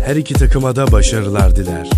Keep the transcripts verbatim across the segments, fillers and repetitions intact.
her iki takıma da başarılar diler.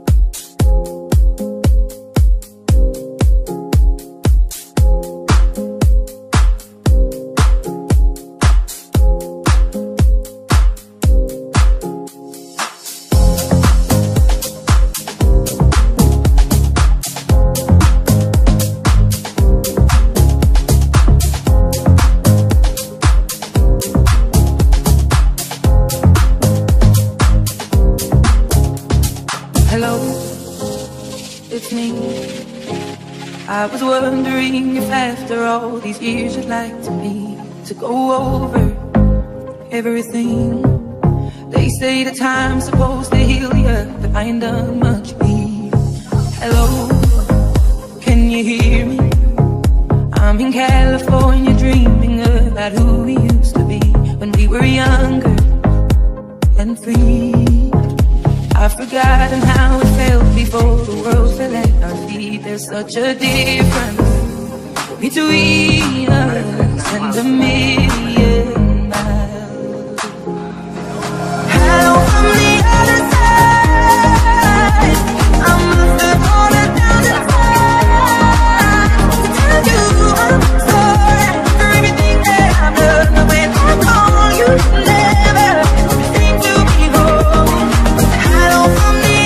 I was wondering if after all these years you'd like to me to go over everything. They say the time's supposed to heal you, but I ain't done much me. Hello, can you hear me? I'm in California dreaming about who we used to be when we were younger and free. I've forgotten how it felt before the world fell at our feet. There's such a difference between us and a million miles. Hello from the other side. I must have fallen down the side to tell you I'm sorry for everything that I've done. But when I call you, never seem to be home. Hello from the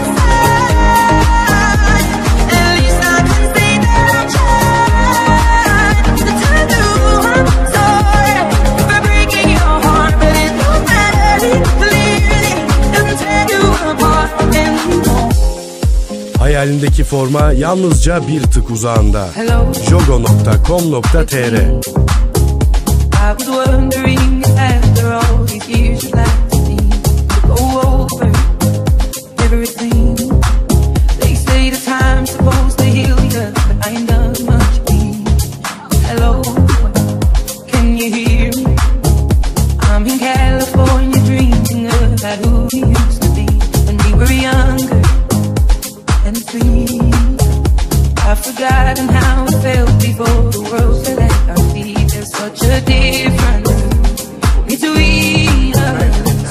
outside. At least I can say that I'm trying to tell you I'm sorry for breaking your heart. But it don't matter, clearly doesn't tear you apart anymore. Hayalindeki forma yalnızca bir tık uzağında. jogo nokta com nokta tr. I was wondering if after all these years you'd like to see to go over everything. They say the time's supposed to heal you, but I ain't done much me. Hello, can you hear me? I'm in California dreaming about who we used to be when we were younger and free. I've forgotten how it felt before the world fell at our feet. There's such a difference between us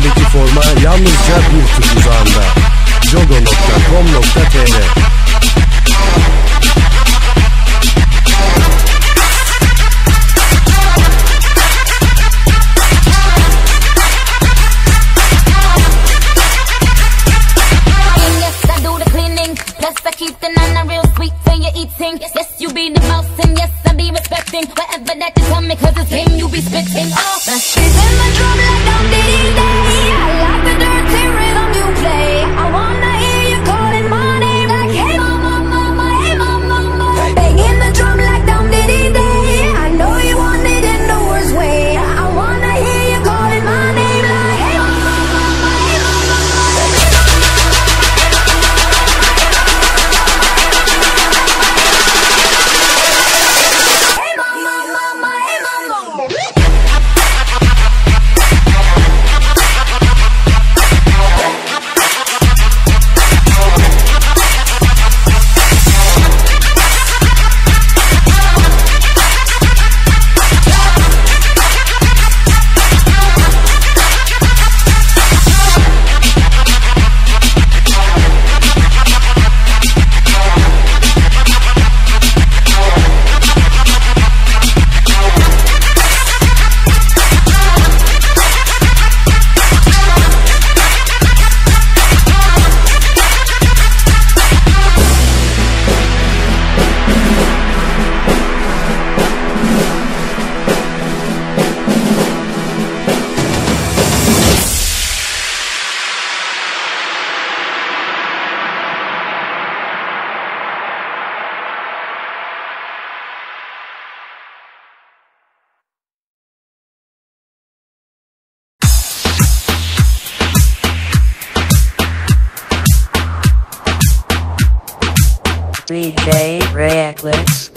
Hayalindeki forma yalnızca bir tık uzağında. jogo nokta com nokta tr Keep the nana real sweet when you're eating. Yes, you be the mouse and yes, I be respecting whatever that you tell me, cause it's game you be spitting. Oh, my shit in my drum like I'm diddy day. I like the dirty rhythm you play. I wanna hear you calling my name like hey mama, mama, hey mama, mama. Banging the drum like I'm diddy day. I know you want it in the worst way. I wanna hear you calling my name like hey mama, mama, hey mama, mama. D J Reckless.